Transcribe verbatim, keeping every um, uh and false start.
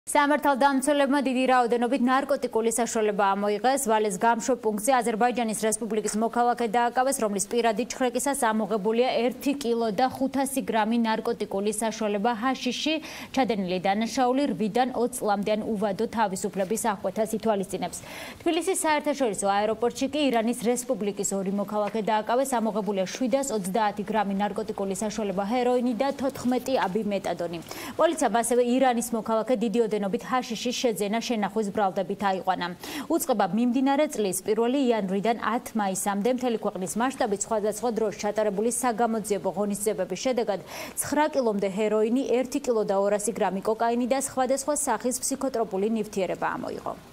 სამართალდამცველებმა დიდი რაოდენობით ნარკოტიკული საშუალება ამოიღეს. ვალეს გამშო პუნქტზე აზერბაიჯანის რესპუბლიკის მოქალაქე დააკავეს, რომლის პირადი ჩხრეკისას ამოღებულია ერთი კილო და ხუთასი გრამი ნარკოტიკული საშუალება ჰაშიში. ჩადენილი დანაშაული რვიდან ოცი წლამდე უვადო თავისუფლების აღკვეთას ითვალისწინებს. თბილისის საერთაშორისო აეროპორტში კი ირანის რესპუბლიკის ორი მოქალაქე დააკავეს, ამოღებულია შვიდას ოცდაათი გრამი ნარკოტიკული საშუალება ჰეროინი და თოთხმეტი აბი მეტადონი. პოლიციამ ასევე ირანის მოქალაქე დიდი ოდენობით ჰაშიშის შეძენა შენახვის ბრალდებით აიყვანა. უწყება მიმდინარე წლის პირველი იანვრიდან ათი მაისამდე მთელი ქვეყნის მასშტაბით სხვადასხვა დროს ჩატარებული საგამოძიებო ღონისძიებების შედეგად ცხრა კილომდე ჰეროინი, ერთი კილო და ორასი გრამი კოკაინი და სხვადასხვა სახის ფსიქოტროპული ნივთიერება ამოიღო.